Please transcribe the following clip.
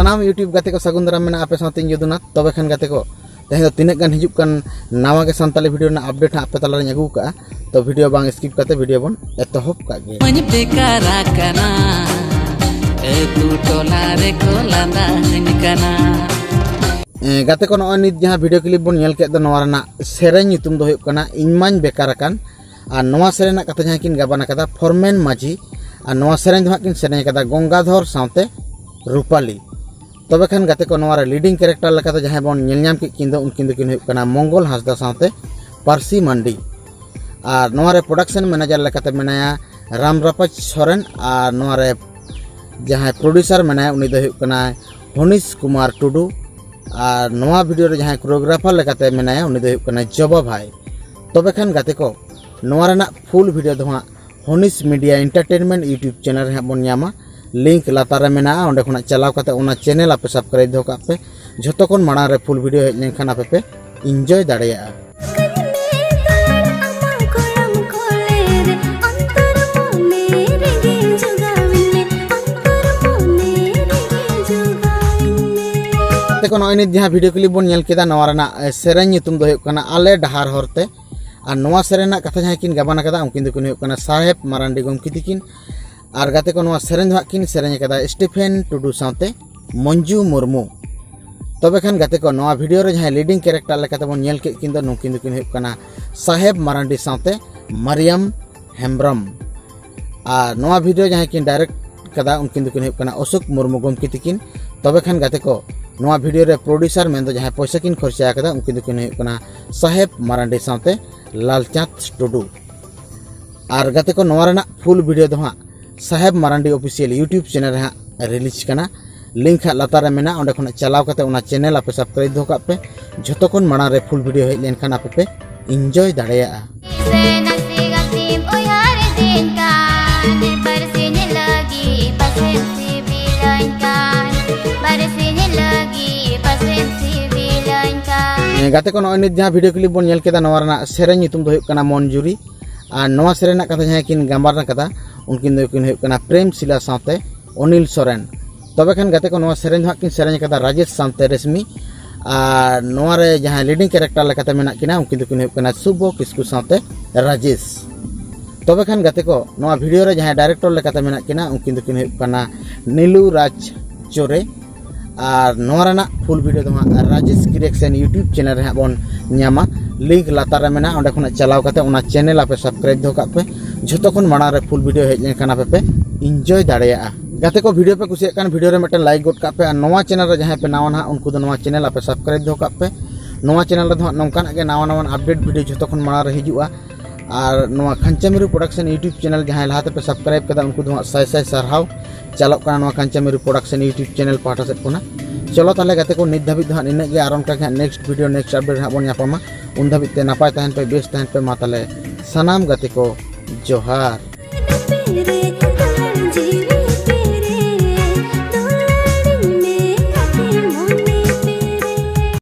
सानाम YouTube गाते को सगुन दाराम मेना आपे साथे यदुनाथ तबे खान गाते को तेहे तीन गान हिजुक कान नावा के सानताली वीडियो ना अपडेट आपे ताला रे अगु का तो वीडियो बांग स्किप करते वीडियो बन एतहब का गे मन बेकारा कना ए तू टोला रे को लांदा हनकना गाते को नय नित जहां वीडियो क्लिप बन नेल के दो नवा रना सेरेन नितुम दो हुयुक कना इनमाñ बेकार कान और नवा सेरेन कथा जहां किन गाबाना कदा फॉरमेन माझी और नवा सेरेन दो किन सेरेन कदा गंगाधर साथे रूपाली तबे खान गाते को नवा लीडिंग कैरेक्टर लेकाते जहां बन नेल नाम के किन दो उनकिन दो किन हुयुक कना मंगल हासदा साथे पारसी मंडी और नवा रे प्रोडक्शन मैनेजर लेकाते मेनाया रामरापाच सोरेन और नवा रे जहां प्रोड्यूसर मेनाया उनी दो हुयुक कना हनीश कुमार टुडू और नवा वीडियो रे जहां कोरियोग्राफर लेकाते मेनाया उनी दो हुयुक कना जबा भाई तबे खान गाते को नवा रेना फुल वीडियो दो Hanish media entertainment YouTube channel रे बन न्यामा लिंक लातार रे मेना ओंडे खना चलाव काते ओना चैनल आपे सब्सक्राइब दो कापे जतो कोन माणा रे फुल वीडियो हेज लेनखान आपे पे एंजॉय दाड़िया देखो नय नित जहां वीडियो क्लिप बन नेल केदा नवा रेना सेरेन नितुम दो हुयुक कना आले डहार हरते और नवा सेरेन कथा जहां किन गाबाना कदा उनकिन दो किन हुयुक कना साहेब मारांडी गमकी तिकिन और गाते को नवा सेरेन दो किन सेरेन कदा स्टीफेन टुडू साथे मंजू मुर्मू तबे खान गाते को नवा वीडियो रे जहां लीडिंग कैरेक्टर लेकाते बन नेल के किन दो नुकिन दो किन हुयुक कना साहेब मारांडी साथे मरियम हेम्ब्रम और नवा वीडियो जहां किन डायरेक्ट कदा उनकिन दो किन हुयुक कना अशोक मुर्मू गमकी तिकिन तबे खान गाते को नवा वीडियो रे प्रोड्यूसर मेन दो जहां पैसा किन खर्चा कदा उनकिन दो किन हुयुक कना साहेब मारांडी साथे लालचांद टुडू और गाते को नवा रेना फुल वीडियो दो Saheb Marandi official YouTube channel रे रिलीज कना लिंक लातार रे मेना ओंडे खना चलाव काते ओना चैनल आपे सब्सक्राइब दो कापे जतो कोन माणा रे फुल वीडियो हेज लेनखान आपे पे एंजॉय दाड़िया गाते को नय नित जहां वीडियो क्लिप बन नेल केदा नवा रेना सेरेन नितुम दो हुयुक कना मंजूरी और नवा सेरेन कथा जहां किन गांबारना कदा उनकिन दो किन हुयुक कना प्रेम शिला साथे अनिल सोरेन तबे खान गाते को नवा सेरेन दो किन सेरेन कदा राजेश साथे रेशमी और नवा रे जहां लीडिंग कैरेक्टर लेकाते मेना किना उनकिन दो किन हुयुक कना शुभो किस्कू साथे राजेश तबे खान गाते को नवा वीडियो रे जहां डायरेक्टर लेकाते मेना किना उनकिन दो किन हुयुक कना नीलू राज चोरे और नवा रेना फुल वीडियो दो राजेश क्रिएशन यूट्यूब चैनल रे बन न्यामा लिंक लातार रे मेना ओंडे खना चलाव काते ओना चैनल आपे सब्सक्राइब दो कापे जतो कोन माणा रे फुल वीडियो हेज लेनखान आपे पे एंजॉय दाड़िया गाते को वीडियो पे कुसिया कान वीडियो रे मेटन लाइक गोट कापे और नवा चैनल रे जहां पे नावा ना उनको दो नवा चैनल आपे सब्सक्राइब दो कापे नवा चैनल रे दो नोंकान के नावा नावा अपडेट वीडियो जतो कोन माणा रे हिजुआ और नवा खंचामिरु प्रोडक्शन यूट्यूब चैनल जहां लाहाते पे सब्सक्राइब कदा उनको दो साय साय सरहाव चलो काना नवा खंचामिरु प्रोडक्शन यूट्यूब चैनल पाटा सेट कोना चलो ताले गाते को नित धाबी दो इन्ने गे आरोन का नेक्स्ट वीडियो नेक्स्ट अपडेट बन नापामा उन धाबी ते नापाय तहन पे बेस्ट तहन पे मा ताले सनाम गाते को जोहार।